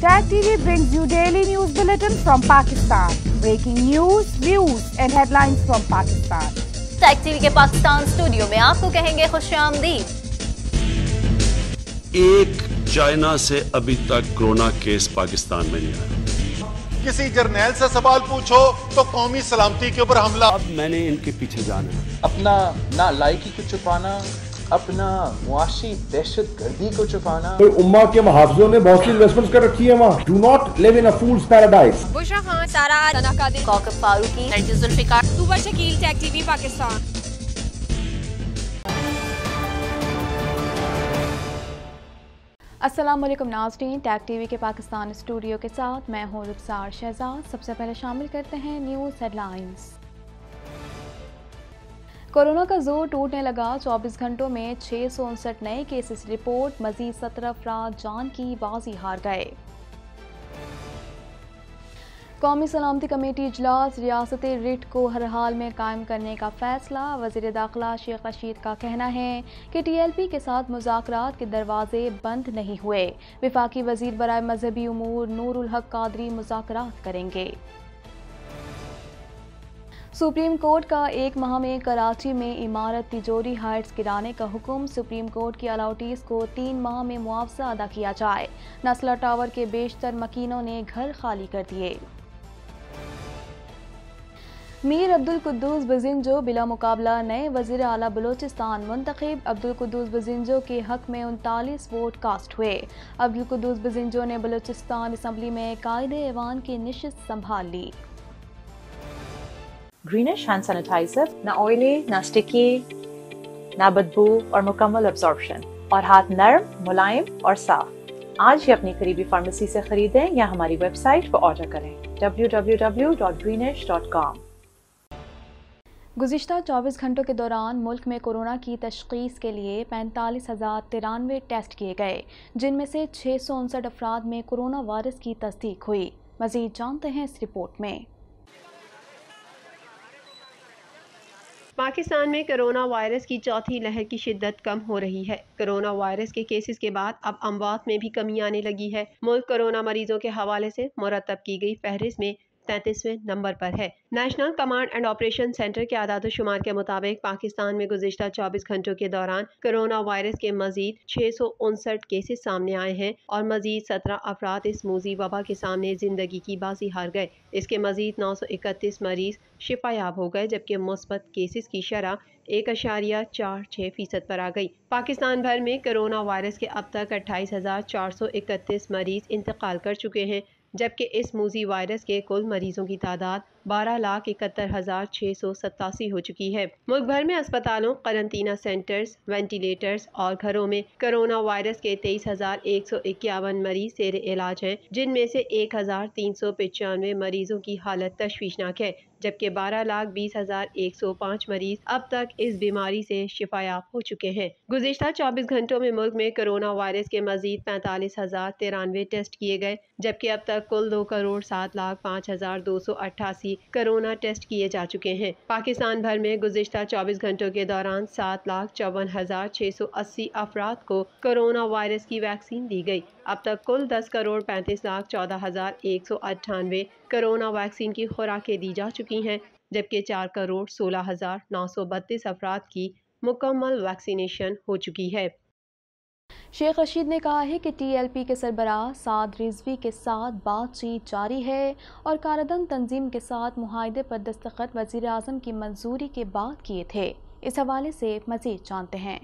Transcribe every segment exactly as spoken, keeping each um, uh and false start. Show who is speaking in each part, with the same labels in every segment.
Speaker 1: Tag T V brings you daily news bulletin from Pakistan. Breaking news, views and headlines from Pakistan.
Speaker 2: Tag T V के Pakistan studio में आपको कहेंगे खुशामदीद।
Speaker 3: एक China से अभी तक कोरोना केस पाकिस्तान में नहीं आया।
Speaker 4: किसी जर्नैल से सवाल पूछो तो कौमी सलामती के ऊपर हमला।
Speaker 3: अब मैंने इनके पीछे जाना है।
Speaker 5: अपना ना लायकी को छुपाना, अपना मुआशी दहशत गर्दी को छुपाना।
Speaker 6: उम्मा के मुहाफिजों ने बहुत सी इन्वेस्टमेंट्स कर रखी है वहाँ। Do not live in a fool's paradise.
Speaker 2: Bushra Khan, Sara तनाकादी, कौकब फारूकी, नरगिस जुल्फिकार, तुबर शकील, टैग टीवी पाकिस्तान।
Speaker 7: अस्सलाम वालेकुम नाज़रीन, टैग टीवी के पाकिस्तान स्टूडियो के साथ मैं हूँ रुखसार शहजाद। सबसे पहले शामिल करते हैं न्यूज़ हेडलाइंस। कोरोना का जोर टूटने लगा, चौबीस घंटों में छः सौ उनसठ नए केसेस रिपोर्ट, मजीद सत्रह अफराद जान की बाजी हार गए। कौमी सलामती कमेटी इजलास, रियासती रिट को हर हाल में कायम करने का फैसला। वज़ीर दाखिला शेख रशीद का कहना है कि टी एल पी के साथ मुज़ाकरात के दरवाजे बंद नहीं हुए। वफाकी वज़ीर बराए मजहबी उमूर नूरुल हक कादरी मुज़ाकरात करेंगे। सुप्रीम कोर्ट का एक माह में कराची में इमारत तिजोरी हाइट्स गिराने का हुक्म। सुप्रीम कोर्ट की अलॉटीज को तीन माह में मुआवजा अदा किया जाए। नस्ला टावर के बेशतर मकीनों ने घर खाली कर दिए। मीर अब्दुल कुद्दूस बजिंजो बिला मुकाबला नए वज़ीर आला बलूचिस्तान मुंतखब। अब्दुल कुद्दूस बजिंजो के हक में उनतालीस वोट कास्ट हुए। अब्दुल कुद्दूस बजिंजो ने बलूचिस्तान असम्बली में कायदे ऐवान की निशिस्त संभाल ली।
Speaker 8: ग्रीनिश हैंड सैनिटाइजर, ना ऑयली, ना स्टिकी, ना बदबू और मुकम्मल अब्जॉर्प्शन, और हाथ नरम, मुलायम और साफ। आज ही अपनी करीबी फार्मेसी से खरीदें या हमारी वेबसाइट पर ऑर्डर करें W W W dot Greenish dot com.
Speaker 7: गुज़िश्ता चौबीस घंटों के दौरान मुल्क में कोरोना की तशख़ीस के लिए पैंतालीस हज़ार तिरानवे टेस्ट किए गए, जिनमें से छः सौ उनसठ अफराद में कोरोना वायरस की तस्दीक हुई। मज़ीद जानते हैं इस रिपोर्ट में।
Speaker 9: पाकिस्तान में कोरोना वायरस की चौथी लहर की शिद्दत कम हो रही है। कोरोना वायरस के केसेस के बाद अब अमवात में भी कमी आने लगी है। मुल्क कोरोना मरीजों के हवाले से मुरतब की गई फहरिस्त में तैंतीसवें नंबर पर है। National Command and Operation Centre के आदाद शुमार के मुताबिक पाकिस्तान में गुज़िश्ता चौबीस घंटों के दौरान कोरोना वायरस के मजीद छः सौ उनसठ केसेस सामने आए हैं और मजीद सत्रह अफराद इस मूजी वबा के सामने जिंदगी की बाजी हार गए। इसके मजीद नौ सौ इकतीस मरीज शिफायाब हो गए, जबकि मुस्बत केसेस की शरह एक अशारिया चार छः फीसद पर आ गई। पाकिस्तान भर में कोरोना वायरस के अब तक अट्ठाईस हजार चार सौ इकतीस मरीज इंतकाल कर चुके हैं, जबकि इस मूजी वायरस के कुल मरीजों की तादाद बारह लाख इकहत्तर हजार छः सौ सतासी हो चुकी है। मुल्क भर में अस्पतालों, करंटीना सेंटर्स, वेंटिलेटर्स और घरों में कोरोना वायरस के तेईस हजार एक सौ इक्यावन मरीज जेर इलाज हैं, जिनमें से एक हजार तीन सौ पचानवे मरीजों की हालत तशवीशनाक है, जबकि बारह लाख बीस हजार एक सौ पाँच मरीज अब तक इस बीमारी से शिफायाब हो चुके हैं। गुज़िश्ता चौबीस घंटों में मुल्क में कोरोना वायरस के मजीद पैंतालीस हजार तिरानवे टेस्ट किए गए, जबकि अब तक कुल दो करोड़ सात लाख पाँच हजार दो सौ अट्ठासी कोरोना टेस्ट किए जा चुके हैं। पाकिस्तान भर में गुज़िश्ता चौबीस घंटों के दौरान सात लाख चौवन हजार छः सौ अस्सी अफराद को कोरोना वायरस की वैक्सीन दी गई। अब तक कुल दस करोड़ पैंतीस लाख चौदह हजार एक सौ अट्ठानवे कोरोना वैक्सीन की खुराकें दी जा चुकी हैं, जबकि चार करोड़ सोलह हजार नौ सौ बत्तीस अफराद की मुकम्मल वैक्सीनेशन हो चुकी है।
Speaker 7: शेख रशीद ने कहा है कि टी एल पी के सरबराह साद रिजवी के साथ बातचीत जारी है और कारदन तंजीम के साथ मुआहदे पर दस्तखत वज़ीर आज़म की मंजूरी के बाद किए थे। इस हवाले से मज़ीद जानते हैं।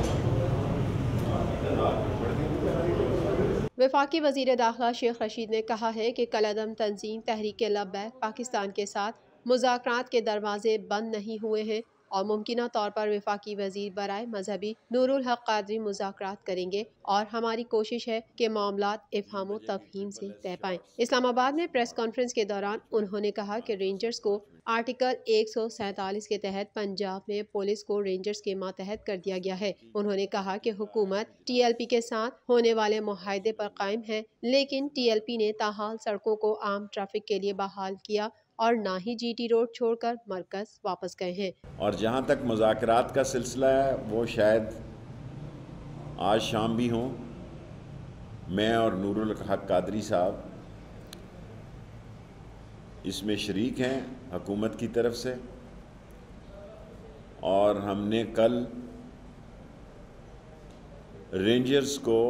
Speaker 9: वफाकी वज़ीर दाखिला शेख रशीद ने कहा है कि कलअदम तंजीम तहरीक लब्बैक पाकिस्तान के साथ मुज़ाकरात के दरवाजे बंद नहीं हुए हैं और मुमकिना तौर पर वफाकी वज़ीर बराए मजहबी नूरुल हक कादरी मुज़ाकरात करेंगे और हमारी कोशिश है कि मामलात इफ़हाम व तफ़हीम से तय पाएँ। इस्लामाबाद में प्रेस कॉन्फ्रेंस के दौरान उन्होंने कहा कि रेंजर्स को आर्टिकल एक सौ सैंतालीस के तहत पंजाब में पुलिस को रेंजर्स के मातहत कर दिया गया है। उन्होंने कहा कि हुकूमत टी एल पी के साथ होने वाले मुआहदे पर कायम है, लेकिन टी एल पी ने ताहाल सड़कों को आम ट्रैफिक के लिए बहाल किया और ना ही जी टी रोड छोड़कर मरकज वापस गए हैं।
Speaker 10: और जहाँ तक मुज़ाकरात का सिलसिला है वो शायद आज शाम भी हों میں اور نور الحق قادری صاحب اس میں شریک ہیں حکومت کی طرف سے، اور ہم نے کل رینجرز کو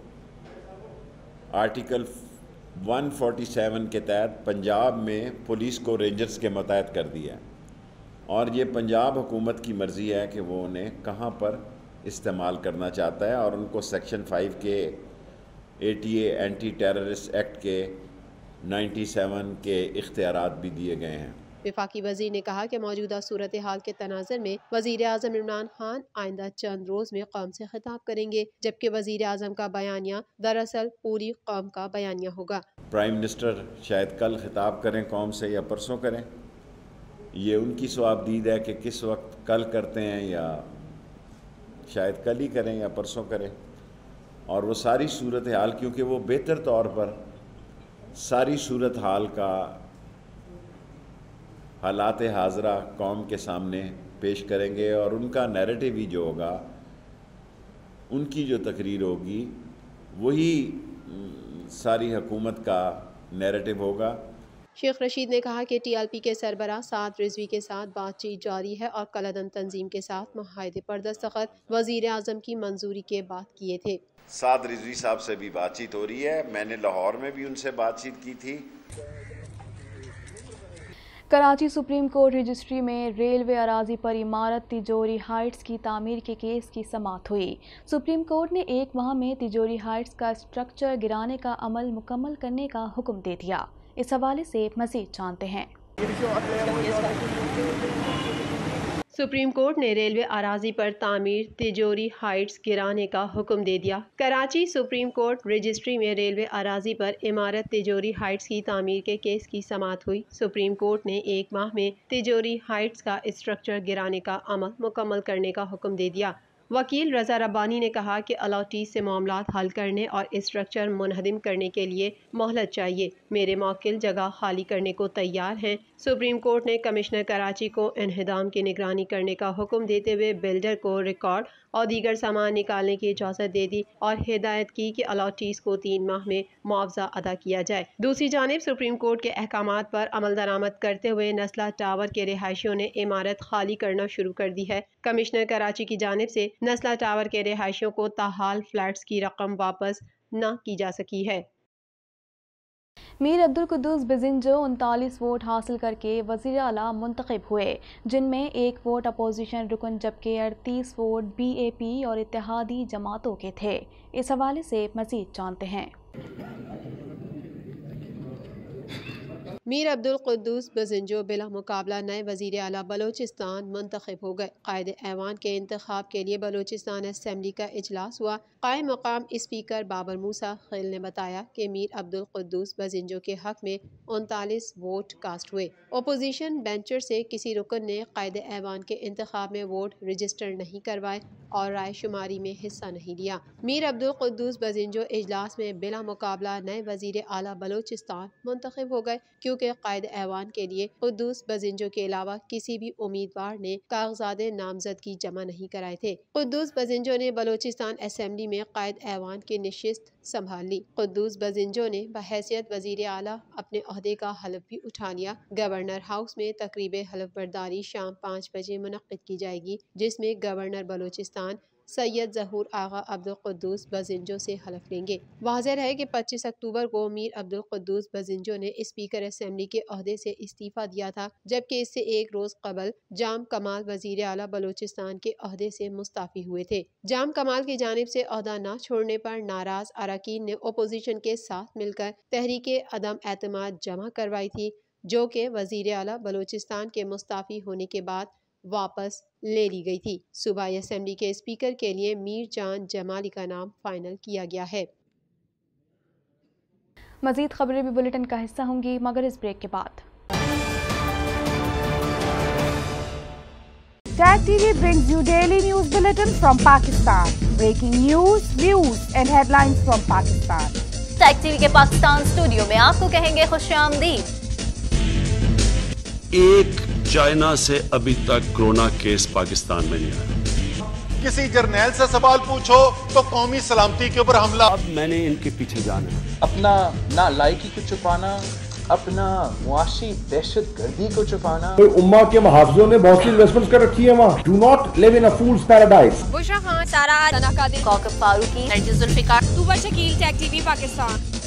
Speaker 10: آرٹیکل ون فورٹی سیون کے تحت پنجاب میں پولیس کو رینجرز کے متحد کر دیا، اور یہ پنجاب حکومت کی مرضی ہے کہ وہ انہیں کہاں پر استعمال کرنا چاہتا ہے، اور ان کو سیکشن فائیو کے A T A anti terrorist act کے نائنٹی سیون کے اختیارات بھی دیے گئے ہیں۔
Speaker 9: وفاقی وزیر نے کہا کہ موجودہ صورتحال کے تناظر میں وزیر اعظم عمران خان آئندہ چند روز میں قوم سے خطاب کریں گے، جبکہ وزیر اعظم کا بیانیہ دراصل پوری قوم کا بیانیہ ہوگا۔
Speaker 10: پرائم منسٹر شاید کل خطاب کریں قوم سے یا پرسوں کریں، یہ ان کی ثوابدید ہے کہ کس وقت کل کرتے ہیں، یا شاید کل ہی کریں یا پرسوں کریں، اور وہ ساری صورتحال، کیونکہ وہ بہتر طور پر ساری صورتحال کا حالات حاضرہ قوم کے سامنے پیش کریں گے، اور ان کا نیریٹو ہی جو ہوگا، ان کی جو تقریر ہوگی وہی ساری حکومت کا نیریٹو ہوگا۔
Speaker 9: شیخ رشید نے کہا کہ ٹی ایل پی کے سربراہ سعد رضوی کے ساتھ بات چیت جاری ہے، اور کالعدم تنظیم کے ساتھ معاہدے پر دستخط وزیر اعظم کی منظوری کے بعد کیے تھے۔
Speaker 10: سعد رضوی صاحب سے بھی بات چیت ہو رہی ہے، میں نے لاہور میں بھی ان سے بات چیت کی تھی۔
Speaker 7: کراچی سپریم کورٹ رجسٹری میں ریلوے اراضی پر عمارت تجوری ہائٹس کی تعمیر کے کیس کی سماعت ہوئی۔ سپریم کورٹ نے ایک ماہ میں تجوری ہائٹس کا اسٹرکچر گرانے کا عمل مکمل کرنے کا حکم دے دیا۔ اس حوالے سے مزید جانتے ہیں۔
Speaker 9: سپریم کورٹ نے ریلوے اراضی پر تعمیر تجوری ہائٹس گرانے کا حکم دے دیا۔ کراچی سپریم کورٹ رجسٹری میں ریلوے اراضی پر عمارت تجوری ہائٹس کی تعمیر کے کیس کی سماعت ہوئی۔ سپریم کورٹ نے ایک ماہ میں تجوری ہائٹس کا اسٹرکچر گرانے کا عمل مکمل کرنے کا حکم دے دیا۔ وکیل رضا ربانی نے کہا کہ الاٹیز سے معاملات حل کرنے اور اسٹرکچر منہدم کرنے کے لیے مہلت چاہیے۔ میرے موکل جگہ خالی کرنے کو تیار ہیں۔ سپریم کورٹ نے کمشنر کراچی کو انہدام کی نگرانی کرنے کا حکم دیتے ہوئے بلڈر کو ریکارڈ اور دیگر سامان نکالنے کی اجازت دے دی، اور ہدایت کی کہ الاٹیز کو تین ماہ میں معاوضہ ادا کیا جائے۔ دوسری جانب سپریم کورٹ کے احکامات پر عمل درآمد کرتے ہوئے نسلہ ٹاور کے رہائشیوں نے عمارت خالی کرنا شروع کر دی ہے۔ کمشنر کراچی کی جانب سے نسلہ ٹاور کے رہائشیوں کو تاحال فلیٹس کی رقم واپس نہ کی جا سکی ہے۔
Speaker 7: میر عبدالقدوس بزنجو انتالیس ووٹ حاصل کر کے وزیر اعلیٰ منتخب ہوئے، جن میں ایک ووٹ اپوزیشن رکن جبکہ اڑتیس ووٹ بی اے پی اور اتحادی جماعتوں کے تھے۔ اس حوالے سے مزید جانتے ہیں۔
Speaker 9: میر عبدالقدوس بزنجو بلا مقابلہ نئے وزیر اعلیٰ بلوچستان منتخب ہو گئے۔ قائد ایوان کے انتخاب کے لیے بلوچستان اسمبلی کا اجلاس ہوا۔ قائم مقام اسپیکر بابر موسیٰ خیل نے بتایا کہ میر عبدالقدوس بزنجو کے حق میں انتالیس ووٹ کاسٹ ہوئے۔ اپوزیشن بینچر سے کسی رکن نے قائد ایوان کے انتخاب میں ووٹ رجسٹر نہیں کروائے اور رائے شماری میں حصہ نہیں لیا۔ میر عبدالقدوس بزنجو اجلاس میں بلا مقابلہ نئے وزیر اعلیٰ بلوچستان منتخب ہو گئے، کیونکہ قائد ایوان کے لیے قدوس بزنجو کے علاوہ کسی بھی امیدوار نے کاغذات نامزدگی جمع نہیں کرائے تھے۔ قدوس بزنجو نے بلوچستان اسمبلی میں قائد ایوان کی نشست سنبھال لی۔ قدوس بزنجو نے بحیثیت وزیر اعلیٰ اپنے عہدے کا حلف بھی اٹھا لیا۔ گورنر ہاؤس میں تقریب حلف برداری شام پانچ بجے منعقد کی جائے گی، جس میں گورنر بلوچستان سید ظہور آغا عبدالقدوس بزنجو سے حلف لیں گے۔ واضح ہے کہ پچیس اکتوبر کو میر عبدالقدوس بزنجو نے اسپیکر اسمبلی کے عہدے سے استعفیٰ دیا تھا، جبکہ اس سے ایک روز قبل جام کمال وزیر اعلیٰ بلوچستان کے عہدے سے مستعفی ہوئے تھے۔ جام کمال کی جانب سے عہدہ نہ چھوڑنے پر ناراض اراکین نے اپوزیشن کے ساتھ مل کر تحریک عدم اعتماد جمع کروائی تھی، جو کہ وزیر اعلیٰ بلوچستان کے مستعفی ہونے کے بعد واپس لے لی گئی تھی۔ صوبائی اسمبلی کے اسپیکر کے لیے میر جان جمالی کا نام فائنل کیا گیا ہے۔
Speaker 7: مزید خبریں بھی بلیٹن کا حصہ ہوں گی، مگر اس بریک کے بعد۔
Speaker 1: Tag T V brings you daily news bulletin from Pakistan. Breaking news, views and headlines from Pakistan.
Speaker 2: Tag T V کے پاکستان اسٹوڈیو میں آپ کو کہیں گے خوش آمدید۔
Speaker 3: ایک چائنا سے ابھی تک کورونا کیس پاکستان میں نہیں آیا۔
Speaker 4: किसी जर्नैल से सवाल पूछो तो कौमी सलामती के ऊपर हमला।
Speaker 3: अब मैंने इनके पीछे जाना है।
Speaker 5: अपना नालायकी को छुपाना, अपना मुआशी दहशत गर्दी को छुपाना।
Speaker 6: तो उम्मा के मुहाफिजों ने बहुत सी इन्वेस्टमेंट कर रखी है वहाँ। Do not live in a fool's paradise.
Speaker 2: Bushra Khan, Sara, Sana Qadir, Kaukab Farooqui, Nargis Zulfiqar, Tooba Shakeel, tag TV Pakistan.